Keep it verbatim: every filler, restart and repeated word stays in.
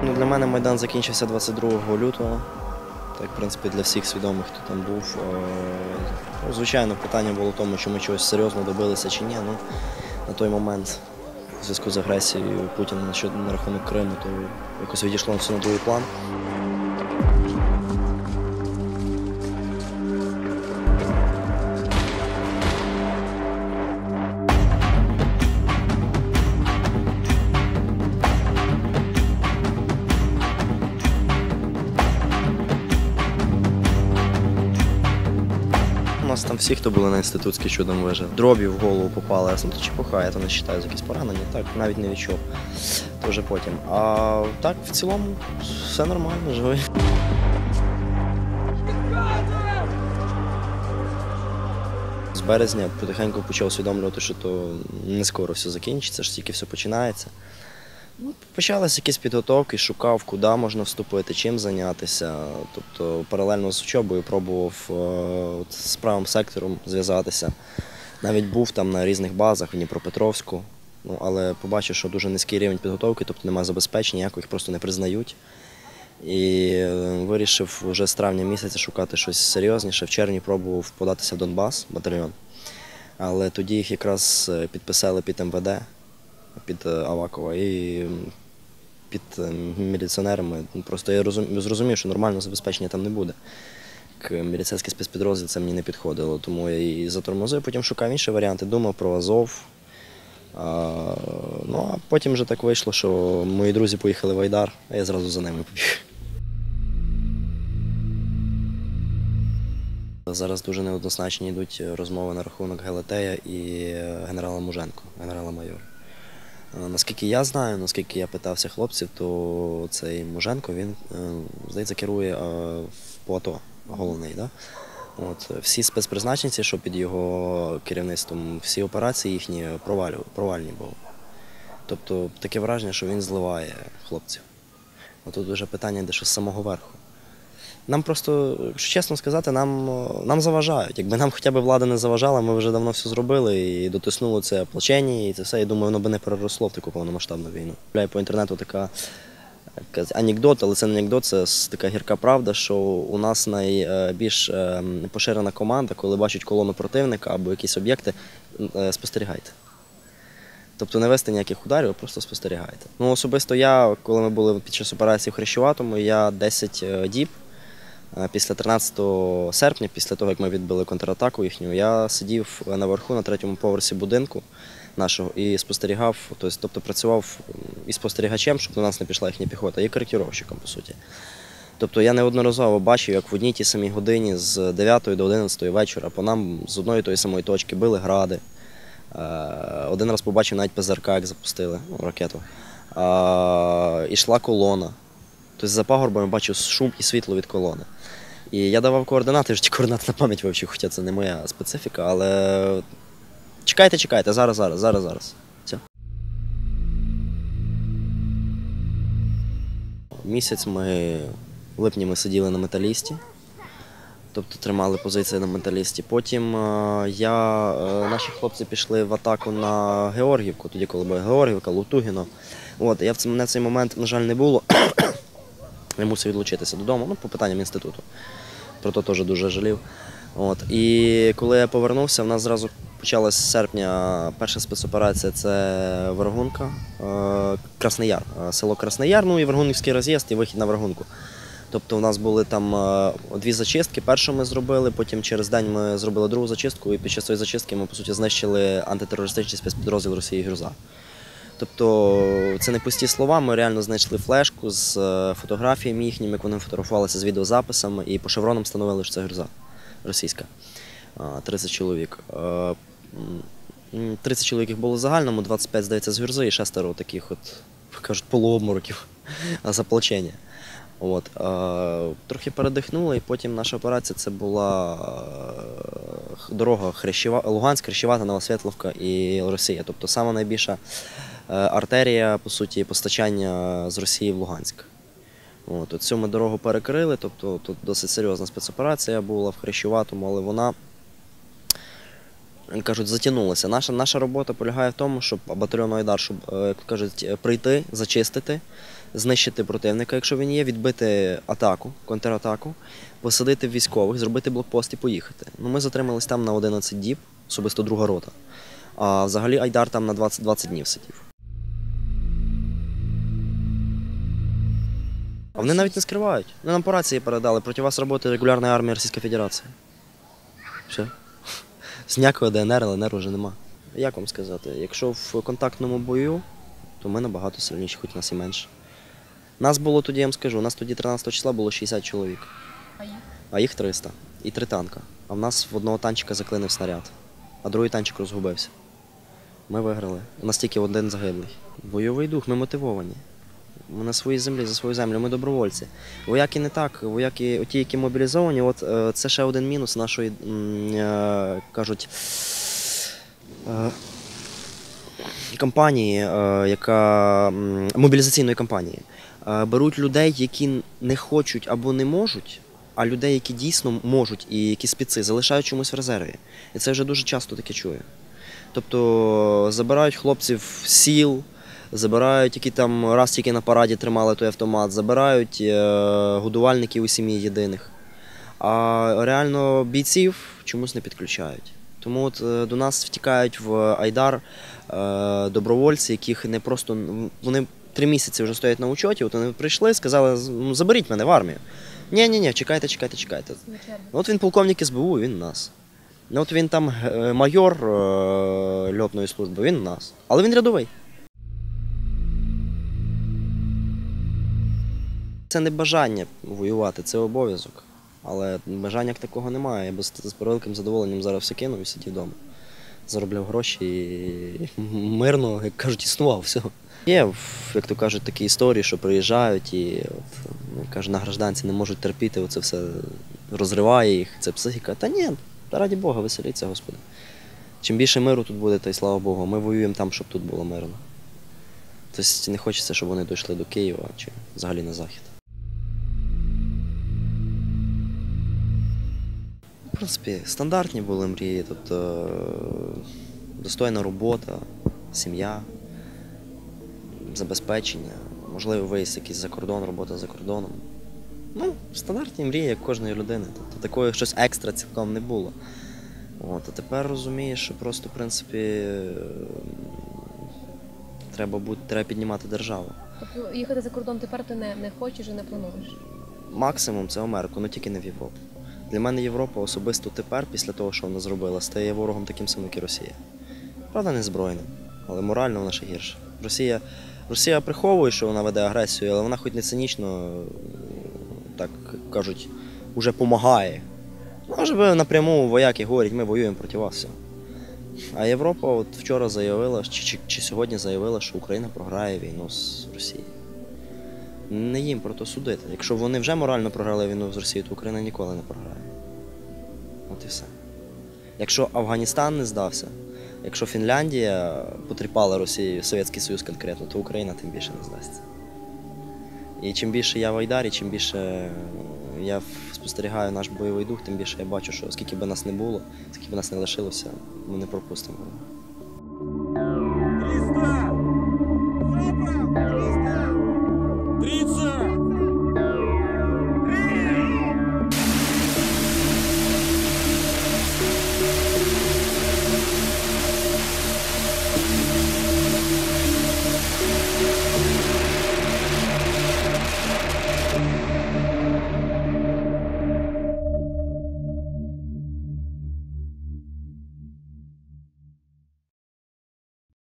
Ну, для мене Майдан закінчився двадцять другого лютого. Так, в принципі, для всіх свідомих, хто там був. Ну, звичайно, питання було в тому, чи ми чогось серйозно добилися чи ні. Ну, на той момент, у зв'язку з агресією Путіна на рахунок Криму, то якось відійшло все на другий план. У нас там всі, хто були на інститутській, чудом вижив. Дробі в голову попали, я сам то чепуха, я то не вважаю за якісь поранення, так, навіть не відчув. То вже потім. А так, в цілому, все нормально, живий. З березня потихеньку почав усвідомлювати, що то не скоро все закінчиться, що тільки все починається. Ну, почалися якісь підготовки, шукав, куди можна вступити, чим зайнятися. Тобто паралельно з учобою пробував е, от, з правим сектором зв'язатися. Навіть був там на різних базах в Дніпропетровську, ну, але побачив, що дуже низький рівень підготовки, тобто немає забезпечень, ніякого, їх просто не признають. І е, вирішив вже з травня місяця шукати щось серйозніше. В червні пробував податися в Донбас, батальйон. Але тоді їх якраз підписали під ем ве де. Під Авакова і під міліціонерами. Просто я зрозумів, що нормального забезпечення там не буде. Міліцейський спецпідрозділ це мені не підходило, тому я і затормозив, потім шукав інші варіанти, думав про Азов. А, ну, а потім вже так вийшло, що мої друзі поїхали в Айдар, а я зразу за ними побіг. Зараз дуже неоднозначні йдуть розмови на рахунок Гелетея і генерала Муженко, генерала-майора. Наскільки я знаю, наскільки я питався хлопців, то цей Муженко, він, здається, керує по АТО, головний. Да? От, всі спецпризначенці, що під його керівництвом, всі операції їхні провальні були. Тобто таке враження, що він зливає хлопців. От тут вже питання йде, що з самого верху. Нам просто, якщо чесно сказати, нам, нам заважають. Якби нам хоча б влада не заважала, ми вже давно все зробили і дотиснули це ополчення, і це все, і думаю, воно б не переросло в таку повномасштабну війну. По інтернету така анекдот, але це не анекдот, це така гірка правда, що у нас найбільш поширена команда, коли бачать колону противника або якісь об'єкти, спостерігайте. Тобто не вести ніяких ударів, а просто спостерігайте. Ну, особисто я, коли ми були під час операції в Хрещуватому, я десять діб, після тринадцятого серпня, після того, як ми відбили контратаку їхню, я сидів наверху, на третьому поверсі будинку нашого і спостерігав, тобто працював і спостерігачем, щоб до нас не пішла їхня піхота, і коректировщиком, по суті. Тобто я неодноразово бачив, як в одній тій самій годині з дев'ятої до одинадцятої вечора по нам з одної тої самої точки били гради. Один раз побачив навіть пе зе ер ка, як запустили, ну, ракету. І йшла колона. Тобто за пагорбами бачив шум і світло від колони. І я давав координати, вже ті координати на пам'ять вивчив, хоча це не моя специфіка, але чекайте, чекайте, зараз, зараз, зараз, зараз. Все. Місяць ми, в липні ми сиділи на Металісті, тобто тримали позиції на Металісті. Потім я, наші хлопці пішли в атаку на Георгівку, тоді коли була Георгівка, Лутугіно. От, я в мене в цей момент, на жаль, не було. Я мусив відлучитися додому, ну, по питанням інституту. Про то теж дуже жалів. От. І коли я повернувся, в нас зразу почалася з серпня перша спецоперація – це Варгунка, Красний Яр, село Красний Яр, ну і Варгунівський роз'їзд і вихід на Варгунку. Тобто у нас були там дві зачистки, першу ми зробили, потім через день ми зробили другу зачистку, і під час цієї зачистки ми, по суті, знищили антитерористичний спецпідрозділ Росії «Гюрза». Тобто це не пусті слова, ми реально знайшли флешку з фотографіями їхніми, як вони фотографувалися з відеозаписами, і по шевронам встановили, що це «Гюрза» російська, тридцять чоловік. тридцять чоловік їх було в загальному, двадцять п'ять, здається, з «Гюрзи» і шестеро таких, от, кажуть, полуобмороків з ополчення. От. Трохи передихнули, і потім наша операція – це була дорога Хрещева... Луганськ, Хрещевата, Новосвітловка і Росія. Тобто сама найбільша артерія, по суті, постачання з Росії в Луганськ. От. Цю ми дорогу перекрили, тобто тут досить серйозна спецоперація була в Хрещеватому, але вона, кажуть, затягнулася. Наша, наша робота полягає в тому, щоб батальйону Айдар, щоб, як кажуть, прийти, зачистити, знищити противника, якщо він є, відбити атаку, контратаку, посадити військових, зробити блокпост і поїхати. Ну, ми затримались там на одинадцять діб, особисто друга рота. А взагалі Айдар там на двадцять двадцять днів сидів. А вони навіть не скривають. Вони нам по рації передали, проти вас працює регулярна армія Російської Федерації. Все. З ніякого ДНР, ЛНР вже нема. Як вам сказати, якщо в контактному бою, то ми набагато сильніші, хоч нас і менше. Нас було тоді, я вам скажу, у нас тоді тринадцятого числа було шістдесят чоловік. А їх? А їх триста. І три танка. А в нас в одного танчика заклинив снаряд, а другий танчик розгубився. Ми виграли. У нас тільки один загиблий. Бойовий дух, ми мотивовані. Ми на своїй землі, за свою землю, ми добровольці. Вояки не так, вояки, ті, які мобілізовані, от е, це ще один мінус нашої, м, е, кажуть, е, кампанії, е, яка, м, мобілізаційної кампанії. Е, беруть людей, які не хочуть або не можуть, а людей, які дійсно можуть і які спеці, залишають чомусь в резерві. І це вже дуже часто таке чую. Тобто забирають хлопців з сіл, забирають, які там раз тільки на параді тримали той автомат, забирають е, годувальників у сім'ї єдиних. А реально бійців чомусь не підключають. Тому от е, до нас втікають в Айдар е, добровольці, яких не просто, вони три місяці вже стоять на учоті, от вони прийшли, сказали, ну, заберіть мене в армію. Ні-ні-ні, чекайте, чекайте, чекайте. От він полковник ес бе у, він нас. Ну, от він там е, майор е, льотної служби, він нас. Але він рядовий. Це не бажання воювати, це обов'язок. Але бажання як такого немає. Я би з з превеликим задоволенням зараз все кинув і сидів вдома. Заробляв гроші і мирно, як кажуть, існував, все. Є, як то кажуть, такі історії, що приїжджають і от, як кажуть, на гражданці не можуть терпіти, оце все розриває їх, це психіка. Та ні, та раді Бога, веселіться, Господи. Чим більше миру тут буде, то й слава Богу. Ми воюємо там, щоб тут було мирно. Тобто не хочеться, щоб вони дійшли до Києва чи взагалі на захід. В принципі, стандартні були мрії, тобто достойна робота, сім'я, забезпечення, можливо, виїзд якийсь за кордон, робота за кордоном. Ну, стандартні мрії, як кожної людини. Тобто такої щось екстра цілком не було. От, а тепер розумієш, що просто, в принципі, треба, бути, треба піднімати державу. Тобто їхати за кордон тепер ти не, не хочеш і не плануєш? Максимум це Америку, але тільки не в Європу. Для мене Європа особисто тепер, після того, що вона зробила, стає ворогом таким самим, як і Росія. Правда, не збройним, але морально вона ще гірша. Росія, Росія приховує, що вона веде агресію, але вона хоч не цинічно, так кажуть, вже допомагає. Може би напряму вояки говорять, ми воюємо проти вас. Все. А Європа от вчора заявила, чи, чи, чи сьогодні заявила, що Україна програє війну з Росією. Не їм про то судити. Якщо вони вже морально програли війну з Росією, то Україна ніколи не програє. От і все. Якщо Афганістан не здався, якщо Фінляндія потріпала Росію, Совєтський Союз конкретно, то Україна тим більше не здасться. І чим більше я в Айдарі, чим більше я спостерігаю наш бойовий дух, тим більше я бачу, що скільки б нас не було, скільки б нас не лишилося, ми не пропустимо.